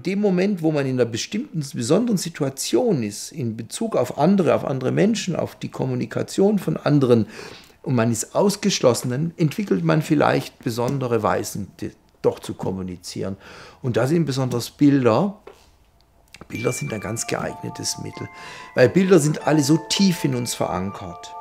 in dem Moment, wo man in einer bestimmten, besonderen Situation ist, in Bezug auf andere Menschen, auf die Kommunikation von anderen, und man ist ausgeschlossen, dann entwickelt man vielleicht besondere Weisen, doch zu kommunizieren. Und da sind besonders Bilder. Bilder sind ein ganz geeignetes Mittel, weil Bilder sind alle so tief in uns verankert.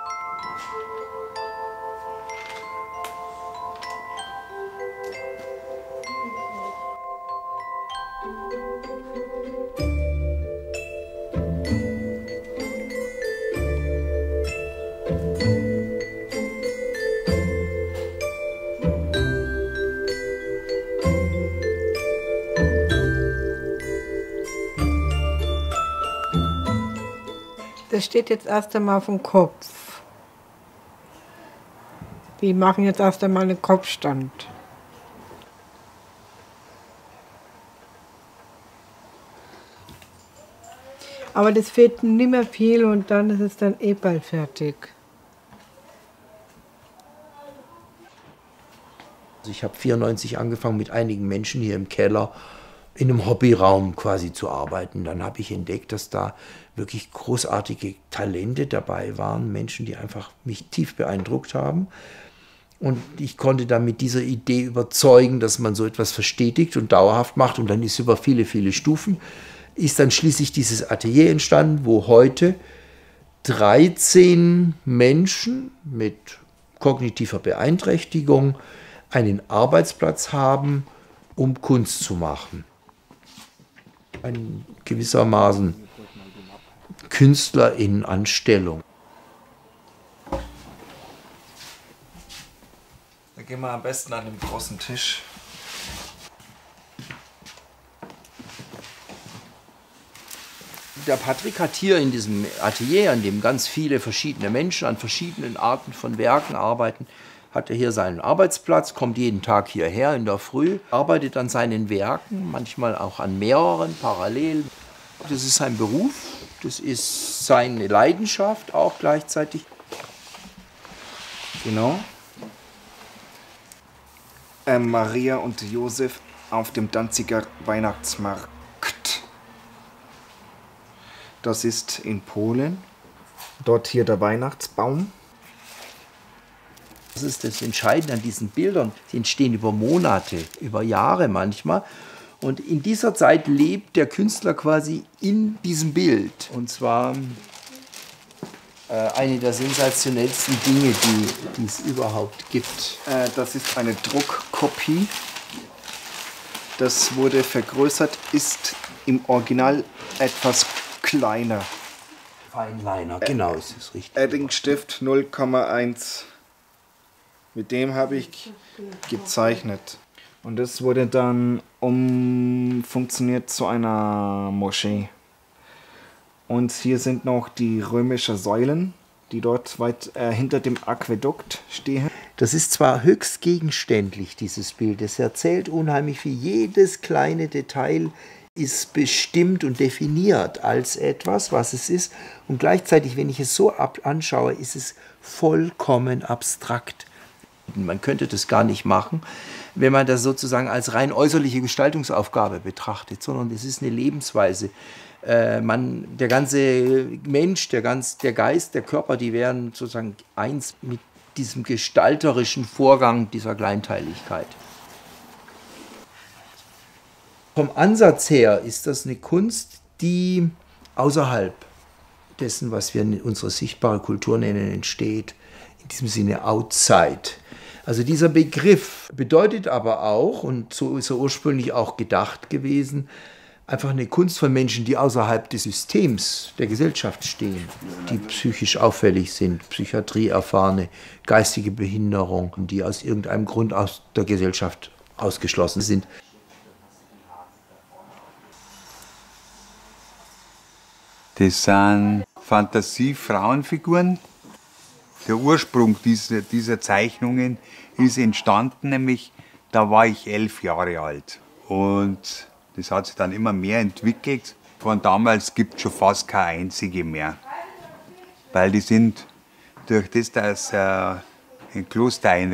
Das steht jetzt erst einmal auf dem Kopf. Wir machen jetzt erst einmal einen Kopfstand. Aber das fehlt nicht mehr viel und dann ist es dann bald fertig. Ich habe 1994 angefangen, mit einigen Menschen hier im Keller in einem Hobbyraum quasi zu arbeiten. Dann habe ich entdeckt, dass da wirklich großartige Talente dabei waren, Menschen, die einfach mich tief beeindruckt haben. Und ich konnte dann mit dieser Idee überzeugen, dass man so etwas verstetigt und dauerhaft macht. Und dann ist über viele, viele Stufen, ist dann schließlich dieses Atelier entstanden, wo heute 13 Menschen mit kognitiver Beeinträchtigung einen Arbeitsplatz haben, um Kunst zu machen. Ein gewissermaßen Künstler in Anstellung. Da gehen wir am besten an den großen Tisch. Der Patrick hat hier in diesem Atelier, an dem ganz viele verschiedene Menschen an verschiedenen Arten von Werken arbeiten, hat er hier seinen Arbeitsplatz, kommt jeden Tag hierher in der Früh, arbeitet an seinen Werken, manchmal auch an mehreren parallel. Das ist sein Beruf, das ist seine Leidenschaft auch gleichzeitig. Genau. Maria und Josef auf dem Danziger Weihnachtsmarkt. Das ist in Polen. Dort hier der Weihnachtsbaum. Das ist das Entscheidende an diesen Bildern. Sie entstehen über Monate, über Jahre manchmal. Und in dieser Zeit lebt der Künstler quasi in diesem Bild. Und zwar eine der sensationellsten Dinge, die es überhaupt gibt. Das ist eine Druckkopie. Das wurde vergrößert, ist im Original etwas kleiner. Feinliner, genau, ist es richtig. Eddingstift 0,1. Mit dem habe ich gezeichnet. Und das wurde dann umfunktioniert zu einer Moschee. Und hier sind noch die römischen Säulen, die dort weit hinter dem Aquädukt stehen. Das ist zwar höchst gegenständlich, dieses Bild. Es erzählt unheimlich viel. Jedes kleine Detail ist bestimmt und definiert als etwas, was es ist. Und gleichzeitig, wenn ich es so anschaue, ist es vollkommen abstrakt. Man könnte das gar nicht machen, wenn man das sozusagen als rein äußerliche Gestaltungsaufgabe betrachtet, sondern es ist eine Lebensweise. Der ganze Mensch, der Geist, der Körper, die wären sozusagen eins mit diesem gestalterischen Vorgang dieser Kleinteiligkeit. Vom Ansatz her ist das eine Kunst, die außerhalb dessen, was wir in unserer sichtbaren Kultur nennen, entsteht. In diesem Sinne outside. Also dieser Begriff bedeutet aber auch, und so ist er ursprünglich auch gedacht gewesen, einfach eine Kunst von Menschen, die außerhalb des Systems der Gesellschaft stehen, die psychisch auffällig sind, psychiatrieerfahrene, geistige Behinderung, die aus irgendeinem Grund aus der Gesellschaft ausgeschlossen sind. Das sind Fantasie-Frauenfiguren. Der Ursprung dieser Zeichnungen ist entstanden, nämlich da war ich 11 Jahre alt. Und das hat sich dann immer mehr entwickelt. Von damals gibt es schon fast keine einzige mehr. Weil die sind durch das, dass in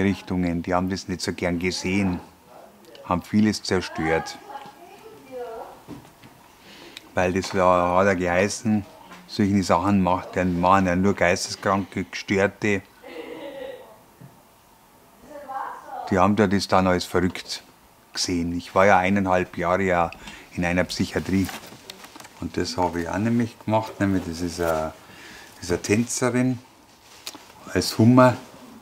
Klostereinrichtungen, die haben das nicht so gern gesehen, haben vieles zerstört. weil das hat ja geheißen, solche Sachen machen ja nur Geisteskranke, Gestörte. Die haben da das dann als verrückt gesehen. Ich war ja 1,5 Jahre ja in einer Psychiatrie. Und das habe ich auch nämlich gemacht. Nämlich das ist eine Tänzerin als Hummer.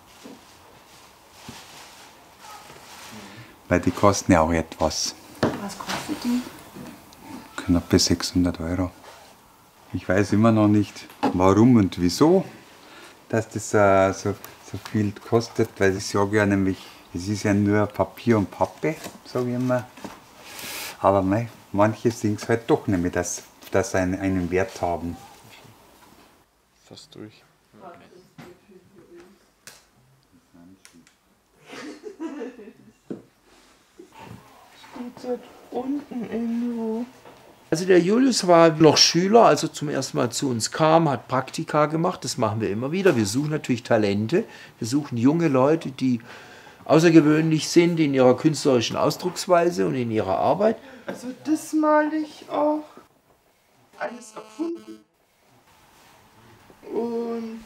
Weil die kosten ja auch etwas. Was kostet die? Knapp bis 600 Euro. Ich weiß immer noch nicht, warum und wieso, dass das so viel kostet. Weil ich sage ja nämlich, es ist ja nur Papier und Pappe, sage ich immer. Aber manche sehen es halt doch nicht mehr, dass sie einen Wert haben. Fast durch. Steht dort unten irgendwo. Also der Julius war noch Schüler, als er zum ersten Mal zu uns kam, hat Praktika gemacht, das machen wir immer wieder. Wir suchen natürlich Talente, wir suchen junge Leute, die außergewöhnlich sind in ihrer künstlerischen Ausdrucksweise und in ihrer Arbeit. Also das male ich auch. Alles erfunden. Und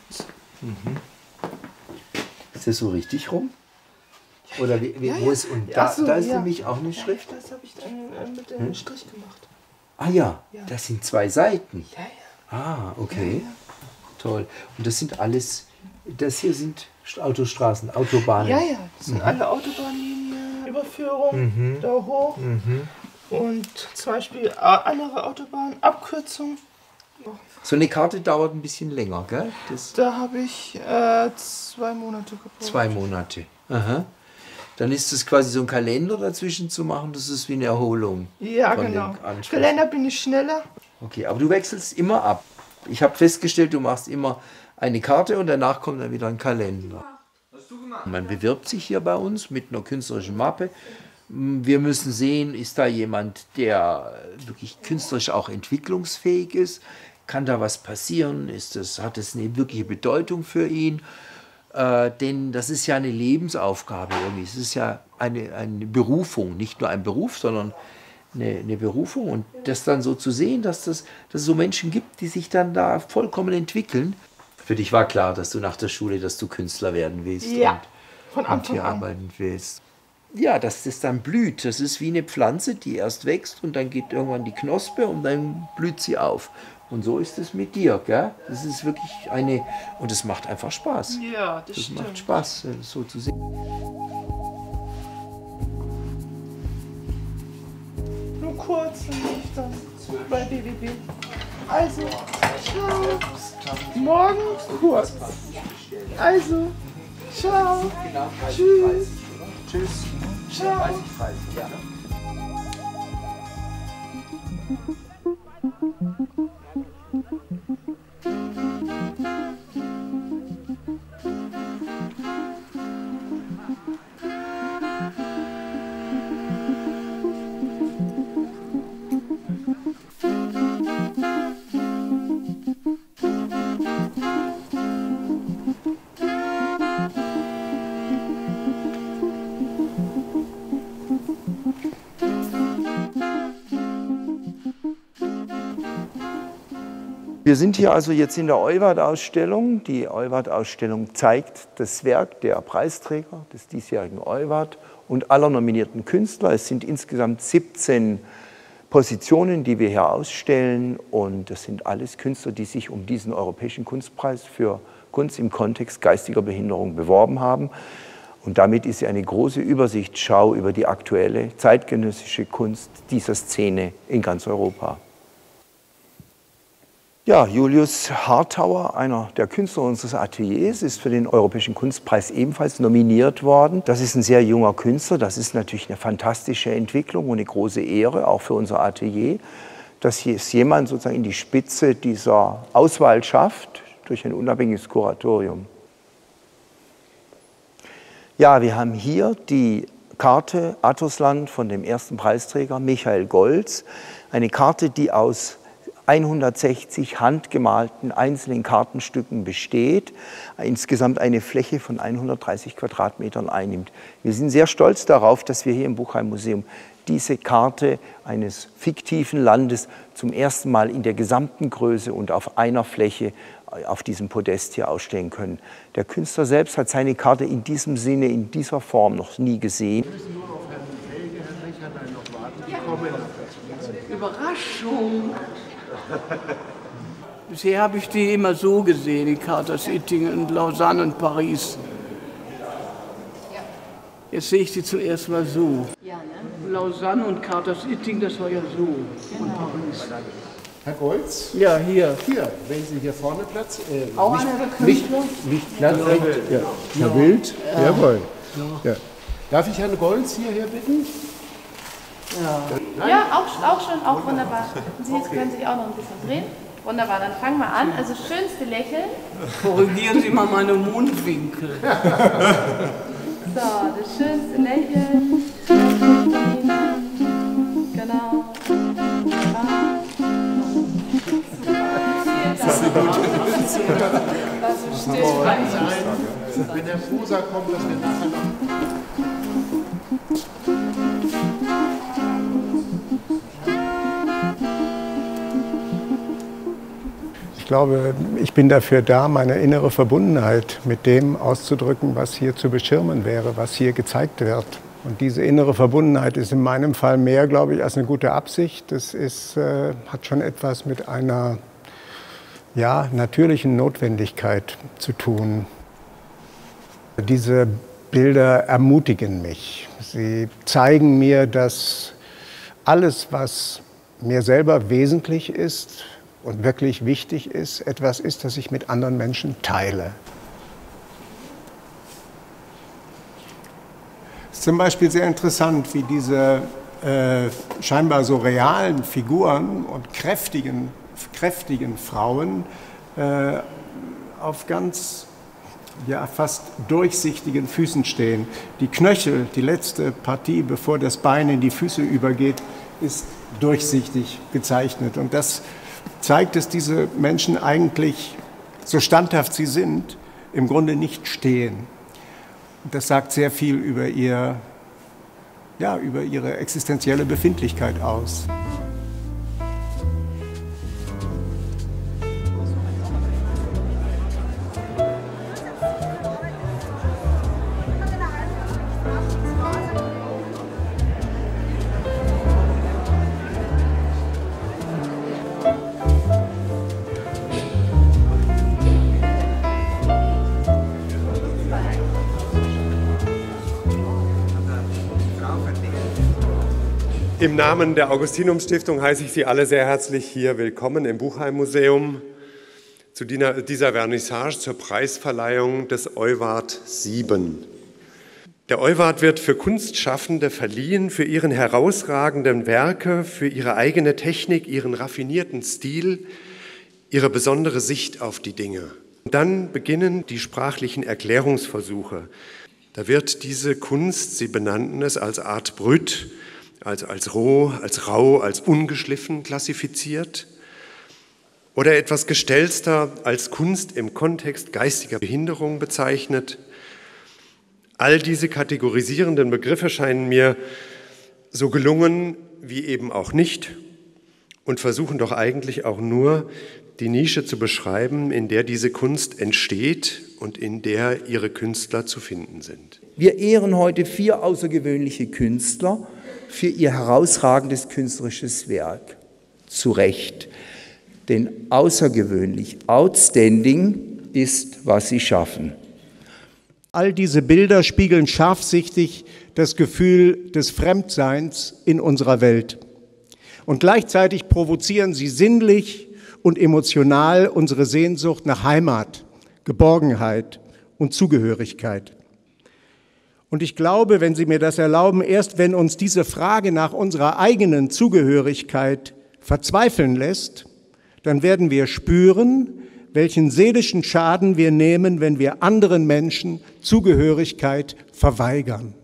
Ist das so richtig rum? Oder Ja, wo ja. ist und Ach so, da ist ja. nämlich auch eine Schrift. das habe ich dann mit dem Strich gemacht. Ah ja, Ja. das sind 2 Seiten. Ja, ja. Ah, okay. Toll. Und das sind alles, das hier sind Autostraßen, Autobahnen. Ja, ja, das sind alle Autobahnlinien, Überführung, da hoch. Und zum Beispiel andere Autobahn, Abkürzung. So eine Karte dauert ein bisschen länger, gell? Da habe ich 2 Monate gebraucht. 2 Monate. Aha. Dann ist es quasi so ein Kalender dazwischen zu machen, das ist wie eine Erholung. Ja, von den genau. Ansprüchen. Kalender bin ich schneller. Okay, aber du wechselst immer ab. Ich habe festgestellt, du machst immer eine Karte und danach kommt dann wieder ein Kalender. Man bewirbt sich hier bei uns mit einer künstlerischen Mappe. Wir müssen sehen, ist da jemand, der wirklich künstlerisch auch entwicklungsfähig ist? Kann da was passieren? Hat es eine wirkliche Bedeutung für ihn? Denn das ist ja eine Lebensaufgabe irgendwie. Es ist ja eine Berufung, nicht nur ein Beruf, sondern eine Berufung. Und das dann so zu sehen, dass es so Menschen gibt, die sich dann da vollkommen entwickeln. Für dich war klar, dass du nach der Schule, dass du Künstler werden willst Ja, von und Anfang hier an. arbeiten willst. Ja, dass das dann blüht. Das ist wie eine Pflanze, die erst wächst und dann geht irgendwann die Knospe und dann blüht sie auf. Und so ist es mit dir, gell? Das ist wirklich und es macht einfach Spaß. Ja, das Das stimmt. macht Spaß, das so zu sehen. Nur kurz und nicht dann bei BBB. Also, ciao. Morgen kurz. Also, ciao. Tschüss. Tschüss. Ciao. Wir sind hier also jetzt in der Euwart-Ausstellung. Die Euwart-Ausstellung zeigt das Werk der Preisträger des diesjährigen Euwart und aller nominierten Künstler. Es sind insgesamt 17 Positionen, die wir hier ausstellen. Und das sind alles Künstler, die sich um diesen Europäischen Kunstpreis für Kunst im Kontext geistiger Behinderung beworben haben. Und damit ist sie eine große Übersichtsschau über die aktuelle zeitgenössische Kunst dieser Szene in ganz Europa. Ja, Julius Hartauer, einer der Künstler unseres Ateliers, ist für den Europäischen Kunstpreis ebenfalls nominiert worden. Das ist ein sehr junger Künstler, das ist natürlich eine fantastische Entwicklung und eine große Ehre, auch für unser Atelier, dass es jemand sozusagen in die Spitze dieser Auswahl schafft, durch ein unabhängiges Kuratorium. Ja, wir haben hier die Karte Athosland von dem ersten Preisträger Michael Goltz, eine Karte, die aus 160 handgemalten einzelnen Kartenstücken besteht, insgesamt eine Fläche von 130 Quadratmetern einnimmt. Wir sind sehr stolz darauf, dass wir hier im Buchheim Museum diese Karte eines fiktiven Landes zum ersten Mal in der gesamten Größe und auf einer Fläche auf diesem Podest hier ausstellen können. Der Künstler selbst hat seine Karte in diesem Sinne, in dieser Form noch nie gesehen. Überraschung! Bisher habe ich die immer so gesehen, die Cartas Ittingen, Lausanne und Paris. Jetzt sehe ich sie zuerst mal so. Lausanne und Cartas Ittingen, das war ja so. Und Paris. Herr Goltz? Ja, hier. Hier, wenn Sie hier vorne Platz. Auch einer der Künstler? Nicht Platz. Ja. Herr Wild? Jawohl. Ja. Darf ich Herrn Goltz hierher bitten? Ja, auch schon, auch wunderbar. Und Sie jetzt können sich auch noch ein bisschen drehen. Wunderbar, dann fangen wir an. Also schönste Lächeln. Korrigieren Sie mal meine Mundwinkel. So, das schönste Lächeln. Genau. Wenn Herr Fuser kommt, dass wir nachher noch. Ich glaube, ich bin dafür da, meine innere Verbundenheit mit dem auszudrücken, was hier zu beschirmen wäre, was hier gezeigt wird. Und diese innere Verbundenheit ist in meinem Fall mehr, glaube ich, als eine gute Absicht. Das hat schon etwas mit einer natürlichen Notwendigkeit zu tun. Diese Bilder ermutigen mich. Sie zeigen mir, dass alles, was mir selber wesentlich ist und wirklich wichtig ist, etwas ist, das ich mit anderen Menschen teile. Es ist zum Beispiel sehr interessant, wie diese scheinbar so realen Figuren und kräftigen Frauen auf ganz fast durchsichtigen Füßen stehen. Die Knöchel, die letzte Partie, bevor das Bein in die Füße übergeht, ist durchsichtig gezeichnet. Und das zeigt, dass diese Menschen eigentlich, so standhaft sie sind, im Grunde nicht stehen. Und das sagt sehr viel über ihre existenzielle Befindlichkeit aus. Im Namen der Augustinum-Stiftung heiße ich Sie alle sehr herzlich hier willkommen im Buchheim-Museum zu dieser Vernissage zur Preisverleihung des Euwart 7. Der Euwart wird für Kunstschaffende verliehen, für ihren herausragenden Werke, für ihre eigene Technik, ihren raffinierten Stil, ihre besondere Sicht auf die Dinge. Und dann beginnen die sprachlichen Erklärungsversuche. Da wird diese Kunst, Sie benannten es als Art Brut, als roh, als rau, als ungeschliffen klassifiziert oder etwas gestelzter als Kunst im Kontext geistiger Behinderung bezeichnet. All diese kategorisierenden Begriffe scheinen mir so gelungen wie eben auch nicht und versuchen doch eigentlich auch nur, die Nische zu beschreiben, in der diese Kunst entsteht und in der ihre Künstler zu finden sind. Wir ehren heute 4 außergewöhnliche Künstler für ihr herausragendes künstlerisches Werk. Zu Recht. Denn außergewöhnlich, outstanding ist, was sie schaffen. All diese Bilder spiegeln scharfsichtig das Gefühl des Fremdseins in unserer Welt. Und gleichzeitig provozieren sie sinnlich und emotional unsere Sehnsucht nach Heimat, Geborgenheit und Zugehörigkeit. Und ich glaube, wenn Sie mir das erlauben, erst wenn uns diese Frage nach unserer eigenen Zugehörigkeit verzweifeln lässt, dann werden wir spüren, welchen seelischen Schaden wir nehmen, wenn wir anderen Menschen Zugehörigkeit verweigern.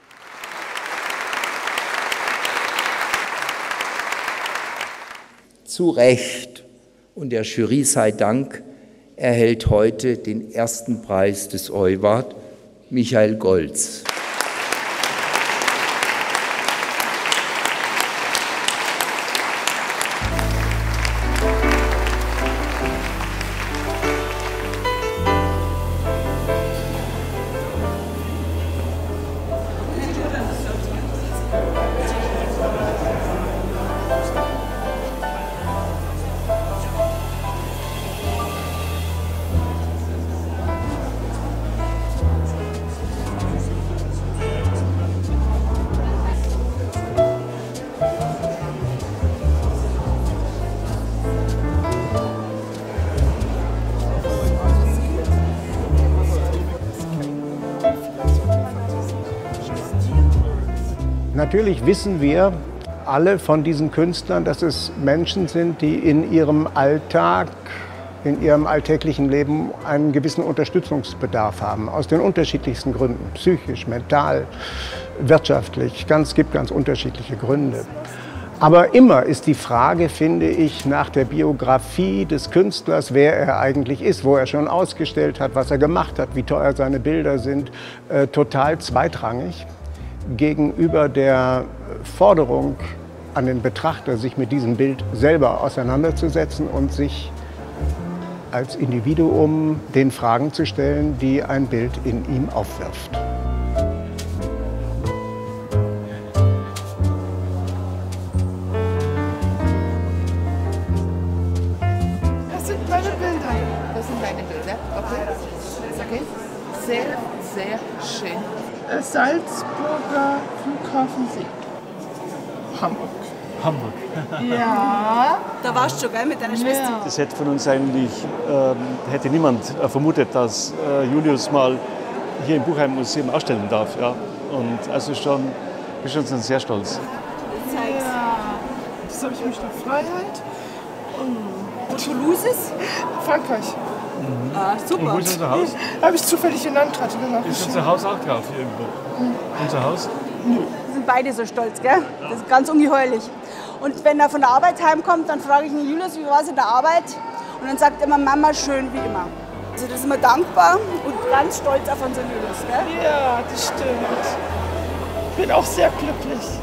Zu Recht, und der Jury sei Dank, erhält heute den ersten Preis des Euwart Michael Goltz. Natürlich wissen wir alle von diesen Künstlern, dass es Menschen sind, die in ihrem Alltag, in ihrem alltäglichen Leben einen gewissen Unterstützungsbedarf haben, aus den unterschiedlichsten Gründen, psychisch, mental, wirtschaftlich, gibt ganz unterschiedliche Gründe. Aber immer ist die Frage, finde ich, nach der Biografie des Künstlers, wer er eigentlich ist, wo er schon ausgestellt hat, was er gemacht hat, wie teuer seine Bilder sind, total zweitrangig gegenüber der Forderung an den Betrachter, sich mit diesem Bild selber auseinanderzusetzen und sich als Individuum den Fragen zu stellen, die ein Bild in ihm aufwirft. Das sind meine Bilder. Das sind meine Bilder. Okay. Sehr, sehr schön. Salzburger Flughafensee. Hamburg. Hamburg. Ja. Da warst du schon, gell, mit deiner Schwester? Ja. Das hätte von uns eigentlich, hätte niemand vermutet, dass Julius mal hier im Buchheim-Museum ausstellen darf. Ja. Und also wir sind sehr stolz. Ja. Das habe ich mich nach Freiheit. Wo Toulouse ist? Frankreich. Ah, super. Und wo ist unser Haus? Habe ich zufällig in Landkarte gemacht. Ist unser Haus auch drauf hier irgendwo? Unser Haus? Wir sind beide so stolz, gell? Das ist ganz ungeheuerlich. Und wenn er von der Arbeit heimkommt, dann frage ich ihn, Julius, wie war es in der Arbeit? Und dann sagt er immer, Mama, schön wie immer. Also das ist immer dankbar und ganz stolz auf unseren Julius, gell? Ja, das stimmt. Ich bin auch sehr glücklich.